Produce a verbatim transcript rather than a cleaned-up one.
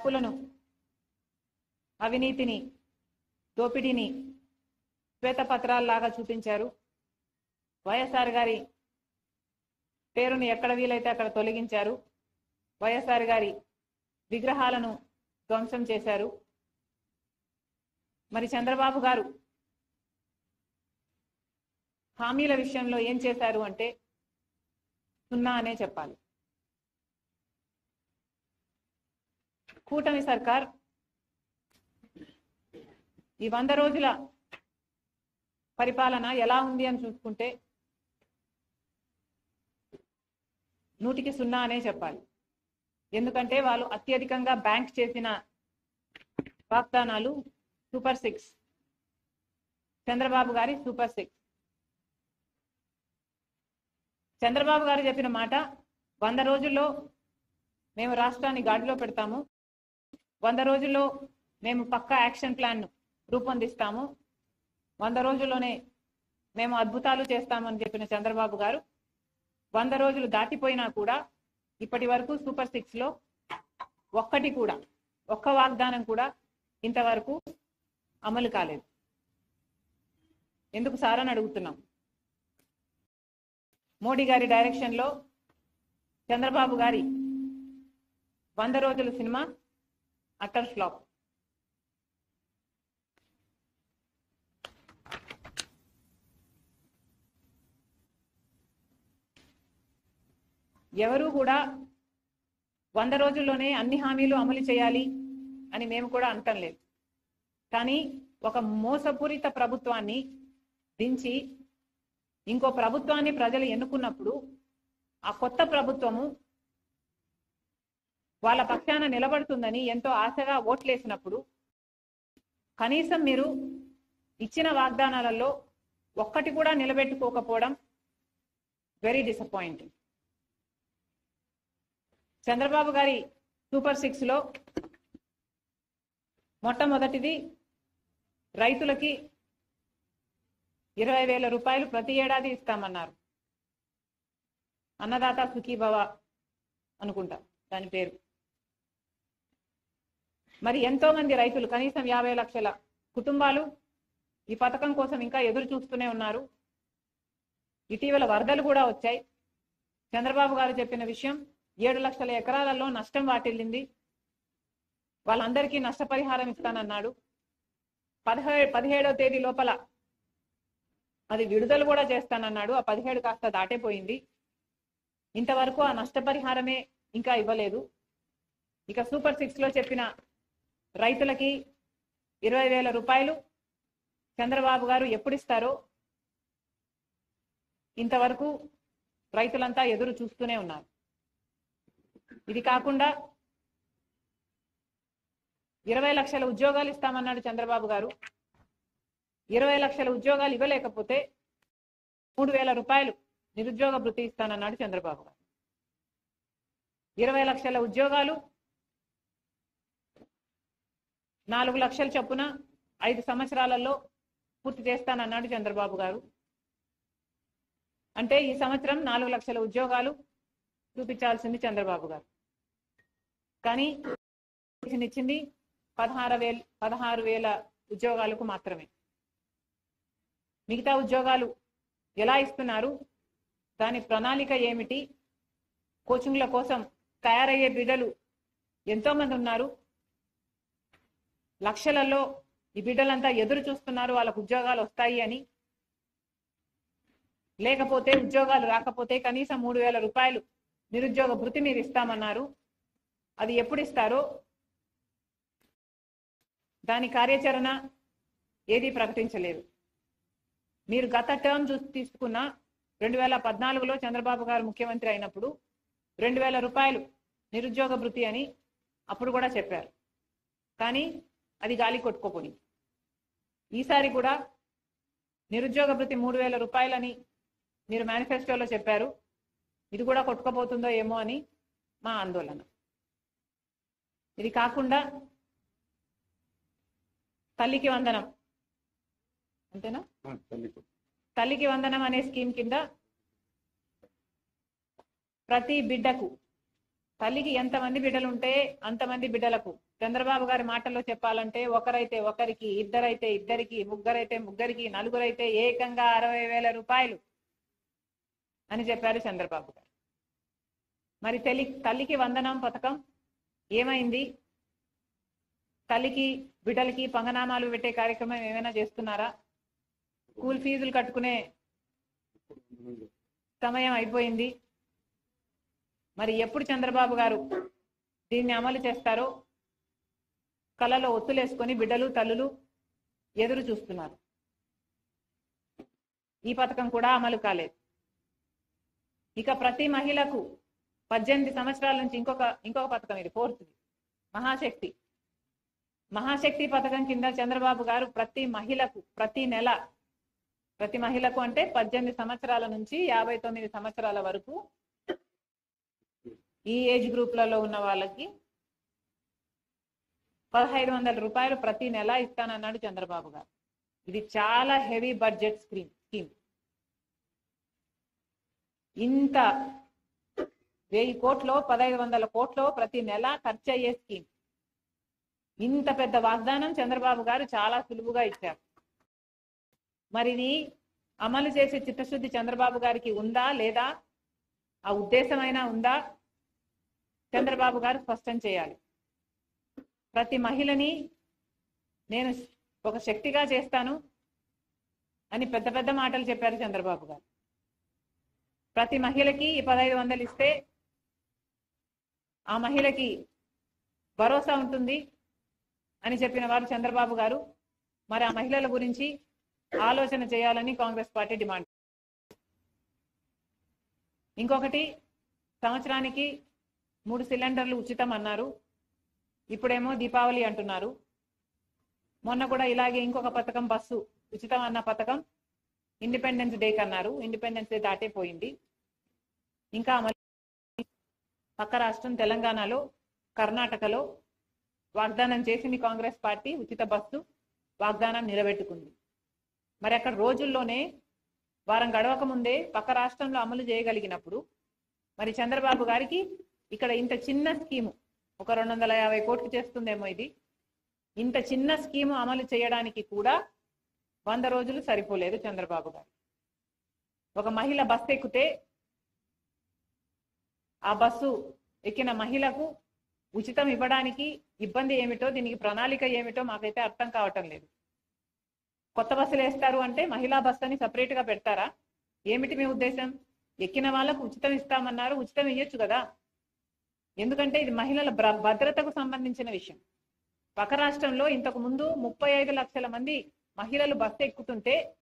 అప్పులను, అవినీతిని, దోపిడీని శ్వేతపత్రాల్లాగా చూపించారు. వైఎస్ఆర్ గారి పేరును ఎక్కడ వీలైతే అక్కడ తొలగించారు. వైఎస్ఆర్ గారి విగ్రహాలను ధ్వంసం చేశారు. మరి చంద్రబాబు గారు హామీల విషయంలో ఏం చేశారు అంటే సున్నా అనే చెప్పాలి. కూటమి సర్కార్ ఈ వంద రోజుల పరిపాలన ఎలా ఉంది అని చూసుకుంటే నూటికి సున్నా అనే చెప్పాలి. ఎందుకంటే వాళ్ళు అత్యధికంగా బ్యాంక్ చేసిన వాగ్దానాలు సూపర్ సిక్స్, చంద్రబాబు గారి సూపర్ సిక్స్. చంద్రబాబు గారు చెప్పిన మాట, వంద రోజుల్లో మేము రాష్ట్రాన్ని గాడిలో పెడతాము, వంద రోజుల్లో మేము పక్కా యాక్షన్ ప్లాన్ రూపొందిస్తాము, వంద రోజుల్లోనే మేము అద్భుతాలు చేస్తామని చెప్పిన చంద్రబాబు గారు వంద రోజులు దాటిపోయినా కూడా ఇప్పటి వరకు సూపర్ సిక్స్ లో ఒక్కటి కూడా, ఒక్క వాగ్దానం కూడా ఇంతవరకు అమలు కాలేదు. ఎందుకు సార్ అని అడుగుతున్నాం. మోడీ గారి డైరెక్షన్ లో చంద్రబాబు గారి వంద రోజుల సినిమా అటర్ ఫ్లాప్. ఎవరు కూడా వంద రోజుల్లోనే అన్ని హామీలు అమలు చేయాలి అని మేము కూడా అంటం లేదు. కానీ ఒక మోసపూరిత ప్రభుత్వాన్ని దించి ఇంకో ప్రభుత్వాన్ని ప్రజలు ఎన్నుకున్నప్పుడు ఆ కొత్త ప్రభుత్వము వాళ్ళ పక్షాన నిలబడుతుందని ఎంతో ఆశగా ఓట్లేసినప్పుడు కనీసం మీరు ఇచ్చిన వాగ్దానాలలో ఒక్కటి కూడా నిలబెట్టుకోకపోవడం వెరీ డిసప్పాయింటింగ్. చంద్రబాబు గారి సూపర్ సిక్స్ లో మొట్టమొదటిది రైతులకి ఇరవై వేల రూపాయలు ప్రతి ఏడాది ఇస్తామన్నారు. అన్నదాత సుఖీభవ అనుకుంటా దాని పేరు. మరి ఎంతో మంది రైతులు, కనీసం యాభై లక్షల కుటుంబాలు ఈ పథకం కోసం ఇంకా ఎదురు చూస్తూనే ఉన్నారు. ఇటీవల వరదలు కూడా వచ్చాయి. చంద్రబాబు గారు చెప్పిన విషయం, ఏడు లక్షల ఎకరాలలో నష్టం వాటిల్లింది, వాళ్ళందరికీ నష్టపరిహారం ఇస్తానన్నాడు. పదిహే పదిహేడవ తేదీ లోపల అది విడుదల కూడా చేస్తానన్నాడు. ఆ పదిహేడు కాస్త దాటిపోయింది. ఇంతవరకు ఆ నష్టపరిహారమే ఇంకా ఇవ్వలేదు. ఇక సూపర్ సిక్స్ లో చెప్పిన రైతులకి ఇరవై వేల రూపాయలు చంద్రబాబు గారు ఎప్పుడు ఇస్తారో ఇంతవరకు రైతులంతా ఎదురు చూస్తూనే ఉన్నారు. ఇది కాకుండా ఇరవై లక్షల ఉద్యోగాలు ఇస్తామన్నాడు చంద్రబాబు గారు. ఇరవై లక్షల ఉద్యోగాలు ఇవ్వలేకపోతే మూడు వేల రూపాయలు నిరుద్యోగ భృతి ఇస్తానన్నాడు చంద్రబాబు గారు. ఇరవై లక్షల ఉద్యోగాలు నాలుగు లక్షల చొప్పున ఐదు సంవత్సరాలలో పూర్తి చేస్తానన్నాడు చంద్రబాబు గారు. అంటే ఈ సంవత్సరం నాలుగు లక్షల ఉద్యోగాలు చూపించాల్సింది చంద్రబాబు గారు. కానీ ఇచ్చింది పదహారు వేల పదహారు వేల ఉద్యోగాలకు మాత్రమే. మిగతా ఉద్యోగాలు ఎలా ఇస్తున్నారు, దాని ప్రణాళిక ఏమిటి, కోచింగ్ల కోసం తయారయ్యే బిడ్డలు ఎంతో మంది ఉన్నారు. లక్షలలో ఈ బిడ్డలంతా ఎదురు చూస్తున్నారు వాళ్ళకు ఉద్యోగాలు వస్తాయి అని. లేకపోతే ఉద్యోగాలు రాకపోతే కనీసం మూడు వేల రూపాయలు నిరుద్యోగ భృతి మీరు ఇస్తామన్నారు. అది ఎప్పుడు ఇస్తారో దాని కార్యాచరణ ఏది ప్రకటించలేదు. మీరు గత టర్మ్ చూసి తీసుకున్న రెండు వేల పద్నాలుగులో చంద్రబాబు గారు ముఖ్యమంత్రి అయినప్పుడు రెండు వేల రూపాయలు నిరుద్యోగ భృతి అని అప్పుడు కూడా చెప్పారు. కానీ అది గాలి కొట్టుకోపోయి ఈసారి కూడా నిరుద్యోగ భృతి మూడు వేల రూపాయలని మీరు మేనిఫెస్టోలో చెప్పారు. ఇది కూడా కొట్టుకోపోతుందో ఏమో అని మా ఆందోళన. ఇది కాకుండా తల్లికి వందనం అంతేనా, తల్లికి వందనం అనే స్కీమ్ కింద ప్రతి బిడ్డకు, తల్లికి ఎంతమంది బిడ్డలు ఉంటే అంతమంది బిడ్డలకు చంద్రబాబు గారి మాటల్లో చెప్పాలంటే ఒకరైతే ఒకరికి, ఇద్దరైతే ఇద్దరికి, ముగ్గురైతే ముగ్గురికి, నలుగురైతే ఏకంగా అరవై వేల రూపాయలు అని చెప్పారు చంద్రబాబు గారు. మరి తల్లి తల్లికి వందనం పథకం ఏమైంది? తల్లికి బిడ్డలకి పంగనామాలు పెట్టే కార్యక్రమం ఏమైనా చేస్తున్నారా? స్కూల్ ఫీజులు కట్టుకునే సమయం అయిపోయింది. మరి ఎప్పుడు చంద్రబాబు గారు దీన్ని అమలు చేస్తారో కళ్ళలో ఒత్తులేసుకొని బిడ్డలు తల్లులు ఎదురు చూస్తున్నారు. ఈ పథకం కూడా అమలు కాలేదు. ఇక ప్రతి మహిళకు పద్దెనిమిది సంవత్సరాల నుంచి ఇంకొక ఇంకొక పథకం, ఇది ఫోర్త్ మహాశక్తి. మహాశక్తి పథకం కింద చంద్రబాబు గారు ప్రతి మహిళకు ప్రతి నెల ప్రతి మహిళకు అంటే పద్దెనిమిది సంవత్సరాల నుంచి యాభై తొమ్మిది సంవత్సరాల వరకు ఈ ఏజ్ గ్రూప్లలో ఉన్న వాళ్ళకి పదహైదు వందల రూపాయలు ప్రతి నెల ఇస్తానన్నాడు చంద్రబాబు గారు. ఇది చాలా హెవీ బడ్జెట్ స్కీమ్ స్కీమ్ ఇంత వెయ్యి కోట్లో పదహైదు వందల కోట్లో ప్రతి నెల ఖర్చు అయ్యే స్కీమ్. ఇంత పెద్ద వాగ్దానం చంద్రబాబు గారు చాలా సులువుగా ఇచ్చారు. మరి ఇది అమలు చేసే చిత్తశుద్ధి చంద్రబాబు గారికి ఉందా లేదా, ఆ ఉద్దేశమైనా ఉందా, చంద్రబాబు గారు స్పష్టం చేయాలి. ప్రతి మహిళని నేను ఒక శక్తిగా చేస్తాను అని పెద్ద పెద్ద మాటలు చెప్పారు చంద్రబాబు గారు. ప్రతి మహిళకి ఈ పదహైదు వందలు ఇస్తే ఆ మహిళకి భరోసా ఉంటుంది అని చెప్పిన వారు చంద్రబాబు గారు. మరి ఆ మహిళల గురించి ఆలోచన చేయాలని కాంగ్రెస్ పార్టీ డిమాండ్. ఇంకొకటి, సంవత్సరానికి మూడు సిలిండర్లు ఉచితం అన్నారు. ఇప్పుడేమో దీపావళి అంటున్నారు. మొన్న కూడా ఇలాగే ఇంకొక పథకం, బస్సు ఉచితం అన్న పథకం ఇండిపెండెన్స్ డేకి అన్నారు. ఇండిపెండెన్స్ డే దాటే పోయింది. ఇంకా పక్క రాష్ట్రం తెలంగాణలో, కర్ణాటకలో వాగ్దానం చేసింది కాంగ్రెస్ పార్టీ, ఉచిత బస్సు వాగ్దానం నిలబెట్టుకుంది. మరి అక్కడ రోజుల్లోనే వారం గడవక ముందే పక్క రాష్ట్రంలో అమలు చేయగలిగినప్పుడు మరి చంద్రబాబు గారికి ఇక్కడ ఇంత చిన్న స్కీము, ఒక రెండు వందల యాభై కోట్లు చేస్తుందేమో ఇది, ఇంత చిన్న స్కీము అమలు చేయడానికి కూడా వంద రోజులు సరిపోలేదు చంద్రబాబు గారు. ఒక మహిళ బస్సు ఎక్కితే ఆ బస్సు ఎక్కిన మహిళకు ఉచితం ఇవ్వడానికి ఇబ్బంది ఏమిటో, దీనికి ప్రణాళిక ఏమిటో మాకైతే అర్థం కావటం లేదు. కొత్త బస్సులు వేస్తారు అంటే మహిళా బస్సు అని సపరేట్ గా పెడతారా? ఏమిటి మీ ఉద్దేశం? ఎక్కిన వాళ్ళకు ఉచితం ఇస్తామన్నారు, ఉచితం ఇవ్వచ్చు కదా. ఎందుకంటే ఇది మహిళల భద్రతకు సంబంధించిన విషయం. పక్క రాష్ట్రంలో ఇంతకు ముందు ముప్పై ఐదు లక్షల మంది మహిళలు బస్సు ఎక్కుతుంటే